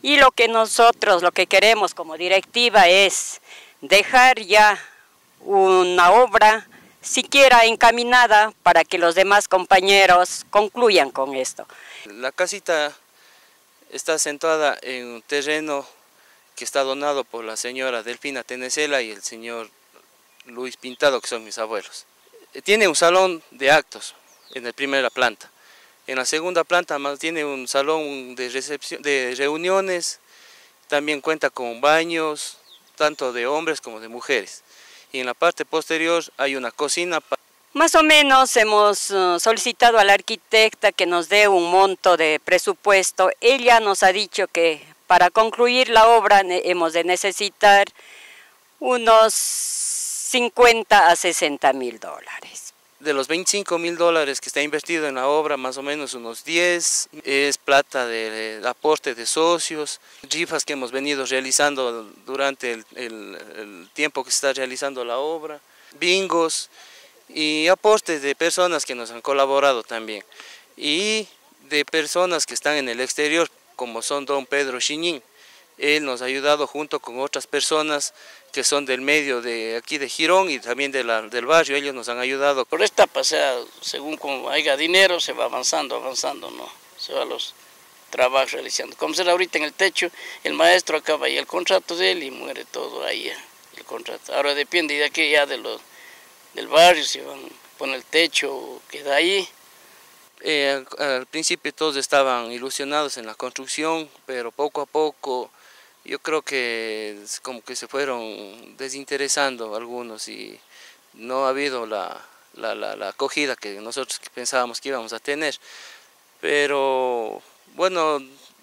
Y lo que queremos como directiva es dejar ya una obra siquiera encaminada para que los demás compañeros concluyan con esto. La casita está sentada en un terreno que está donado por la señora Delfina Tenecela y el señor Luis Pintado, que son mis abuelos. Tiene un salón de actos en la primera planta. En la segunda planta tiene un salón de reuniones, también cuenta con baños, tanto de hombres como de mujeres. Y en la parte posterior hay una cocina. Más o menos hemos solicitado a la arquitecta que nos dé un monto de presupuesto. Ella nos ha dicho que para concluir la obra hemos de necesitar unos 50 a 60 mil dólares. De los 25 mil dólares que está invertido en la obra, más o menos unos 10 es plata de aporte de socios, rifas que hemos venido realizando durante el tiempo que se está realizando la obra, bingos y aportes de personas que nos han colaborado también, y de personas que están en el exterior, como son don Pedro Chiñín. Él nos ha ayudado junto con otras personas que son del medio de aquí de Girón y también del barrio. Ellos nos han ayudado. Por esta pasea, según como haya dinero, se va avanzando, ¿no? Se va los trabajos realizando. Como será ahorita en el techo, el maestro acaba ahí el contrato de él y muere todo ahí el contrato. Ahora depende de aquí ya del barrio, si van a poner el techo, queda ahí. Al principio todos estaban ilusionados en la construcción, pero poco a poco yo creo que como que se fueron desinteresando algunos y no ha habido la acogida que nosotros pensábamos que íbamos a tener. Pero bueno,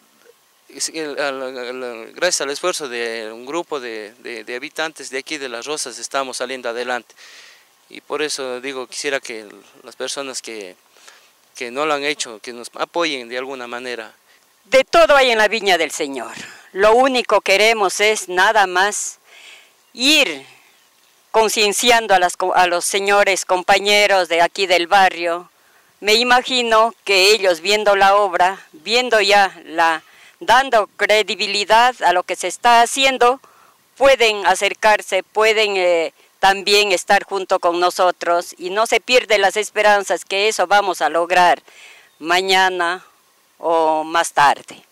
gracias al esfuerzo de un grupo de habitantes de aquí de Las Rosas estamos saliendo adelante. Y por eso digo, quisiera que las personas que no lo han hecho, que nos apoyen de alguna manera. De todo hay en la viña del Señor. Lo único que queremos es nada más ir concienciando a los señores compañeros de aquí del barrio. Me imagino que ellos viendo la obra, viendo ya dando credibilidad a lo que se está haciendo, pueden acercarse, pueden también estar junto con nosotros y no se pierden las esperanzas que eso vamos a lograr mañana o más tarde.